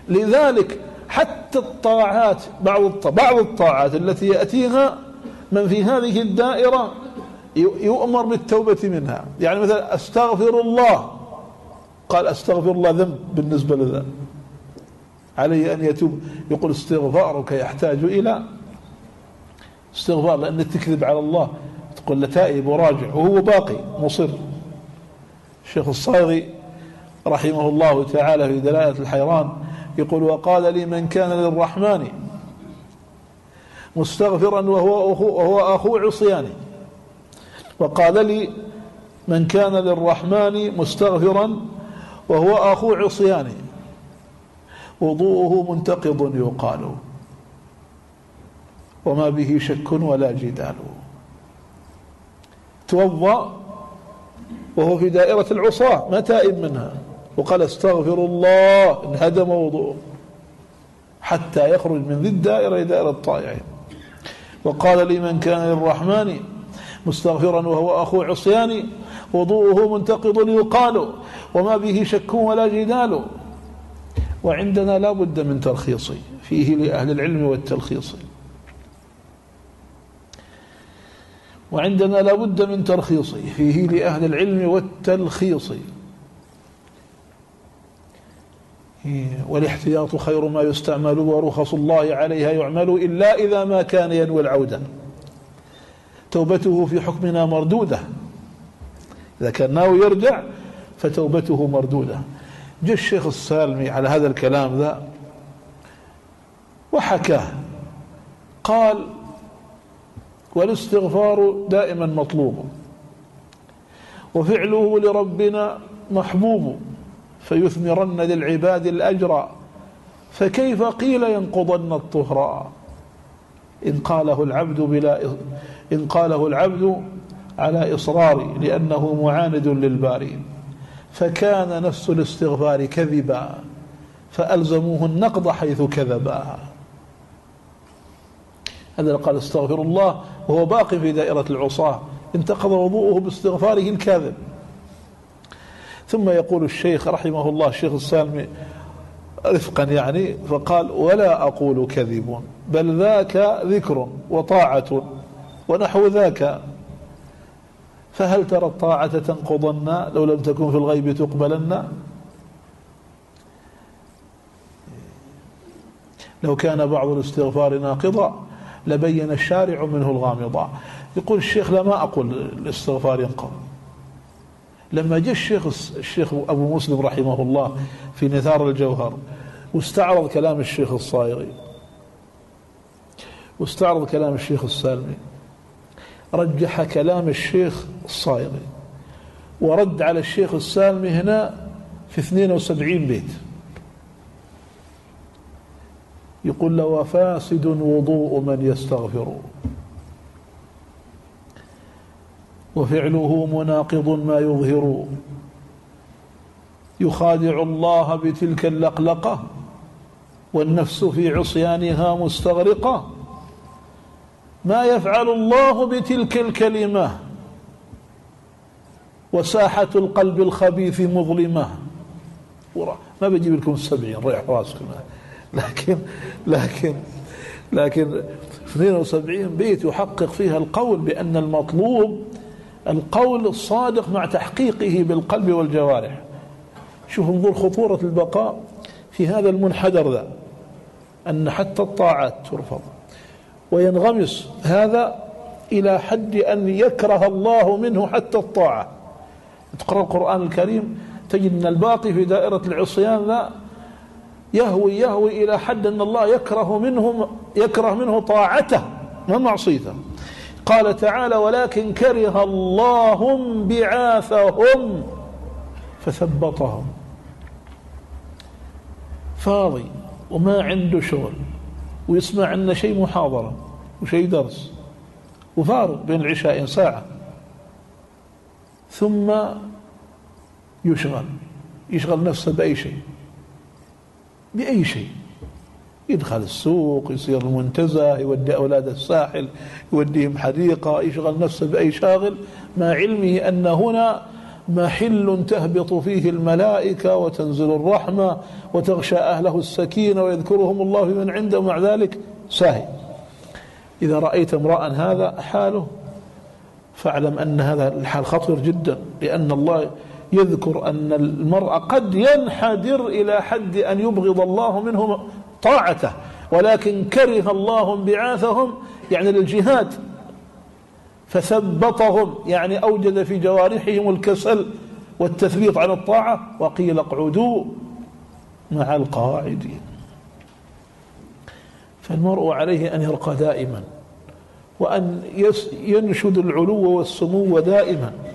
لذلك حتى الطاعات، بعض الطاعات التي يأتيها من في هذه الدائرة يؤمر بالتوبة منها. يعني مثلا أستغفر الله، قال أستغفر الله ذنب بالنسبة لذا، عليه أن يتوب. يقول استغفارك يحتاج إلى استغفار، لأن تكذب على الله تقول لتائب وراجع وهو باقي مصر. الشيخ الصاغي رحمه الله تعالى في دلالة الحيران يقول وقال لي من كان للرحمن مستغفرا وهو أخو عصياني، وقال لي من كان للرحمن مستغفرا وهو أخو عصياني وضوءه منتقض يقال وما به شك ولا جدال. توضأ وهو في دائرة العصاة ما تائب منها، وقال استغفر الله انهدم وضوءه حتى يخرج من ذي الدائرة إلى دائرة الطائعين. وقال لي من كان للرحمن مستغفرا وهو أخو عصياني وضوءه منتقض يقال وما به شك ولا جدال. وعندنا لا بد من ترخيص فيه لأهل العلم والتلخيص، وعندنا لا بد من ترخيص فيه لأهل العلم والتلخيص. والاحتياط خير ما يستعمل ورخص الله عليها يعمل إلا إذا ما كان ينوي العودة توبته في حكمنا مردودة. إذا كان ناوي يرجع فتوبته مردودة. جاء الشيخ السالمي على هذا الكلام ذا وحكاه، قال والاستغفار دائما مطلوب وفعله لربنا محبوب فيثمرن للعباد الأجر فكيف قيل ينقضن الطهر إن قاله العبد على إصرار لأنه معاند للباري فكان نفس الاستغفار كذبا فألزموه النقض حيث كذبا. هذا قال استغفر الله وهو باقي في دائرة العصاة انتقض وضوءه باستغفاره الكاذب. ثم يقول الشيخ رحمه الله الشيخ السالمي رفقا يعني فقال ولا أقول كذب بل ذاك ذكر وطاعة ونحو ذاك فهل ترى الطاعة تنقضن لو لم تكن في الغيب تقبلن لو كان بعض الاستغفار ناقضا لبين الشارع منه الغامضة. يقول الشيخ لا ما أقول الاستغفار ينقض. لما جاء الشيخ أبو مسلم رحمه الله في نثار الجوهر واستعرض كلام الشيخ الصايغي واستعرض كلام الشيخ السالمي رجح كلام الشيخ الصايغي ورد على الشيخ السالمي هنا في 72 بيت. يقول له فاسد وضوء من يستغفر وفعله مناقض ما يظهر يخادع الله بتلك اللقلقة والنفس في عصيانها مستغرقة ما يفعل الله بتلك الكلمة وساحة القلب الخبيث مظلمة. ما بجيب لكم 70 ريح راسكم، لكن 72 بيت يحقق فيها القول بأن المطلوب القول الصادق مع تحقيقه بالقلب والجوارح. شوف انظر خطورة البقاء في هذا المنحدر ذا أن حتى الطاعات ترفض وينغمس هذا إلى حد أن يكره الله منه حتى الطاعة. تقرأ القرآن الكريم تجد أن الباقي في دائرة العصيان ذا يهوي إلى حد أن الله يكره منه طاعته ما معصيته. قال تعالى ولكن كره الله بعاثهم فثبطهم. فاضي وما عنده شغل ويسمع عنا شيء محاضرة وشيء درس وفارغ بين العشاء ساعة ثم يشغل نفسه بأي شيء يدخل السوق يصير المنتزه يودي أولاد الساحل يوديهم حديقة يشغل نفسه بأي شاغل مع علمه أن هنا محل تهبط فيه الملائكة وتنزل الرحمة وتغشى أهله السكينة ويذكرهم الله من عنده، ومع ذلك ساهي. إذا رأيت امرأ هذا حاله فاعلم أن هذا الحال خطير جدا، لأن الله يذكر أن المرأة قد ينحدر إلى حد أن يبغض الله منهم طاعته، ولكن كره الله انبعاثهم يعني للجهاد فثبطهم، يعني أوجد في جوارحهم الكسل والتثبيط عن الطاعة، وقيل اقعدوا مع القاعدين. فالمرء عليه أن يرقى دائما، وأن ينشد العلو والسمو دائما،